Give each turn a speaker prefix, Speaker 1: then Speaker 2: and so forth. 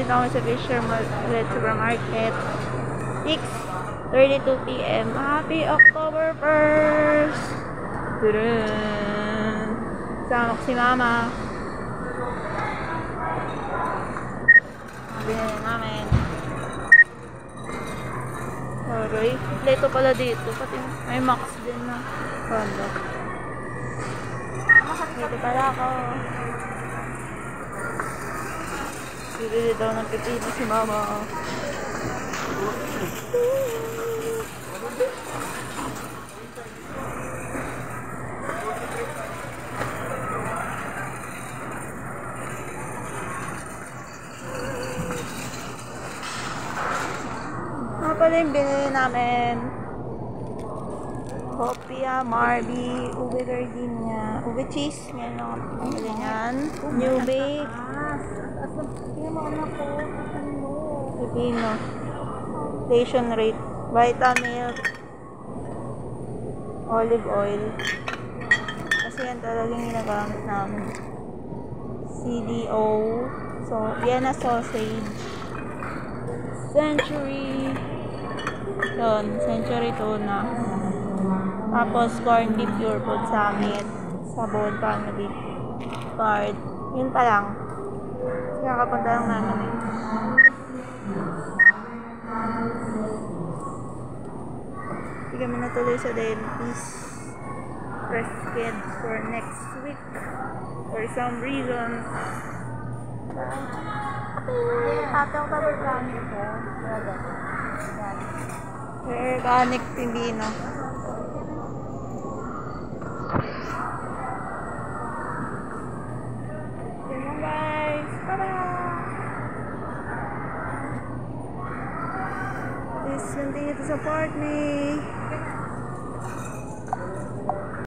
Speaker 1: nandito kami sa Fisherman Supermarket. 6:32 PM. Happy October 1st! Turun! Sama ko si Mama. Binili namin. Aray, kompleto pala dito. Pati may max din na kondo. Dito pala ako. Bili daw ng pipino si Mama. Ano pala yung binili namin? Hopia, Marby, ube gardenia, ube cheese. Ngayon lang ako pumili niyan. New bake. Pipino. Station rate. Vitamilk. Olive oil. Kasi yan talagang ginagamit namin. CDO. So, Vienna sausage. Century. Yun. Century tuna. Tapos, corned beef pure food summit. Sabon, family card. Yun pa lang. Kakapunta lang namin. Hindi kami natuloy sa dentist. Prescribed for next week. For some reason. Tatang ka organic ko. Organic pimino. Please continue to support me.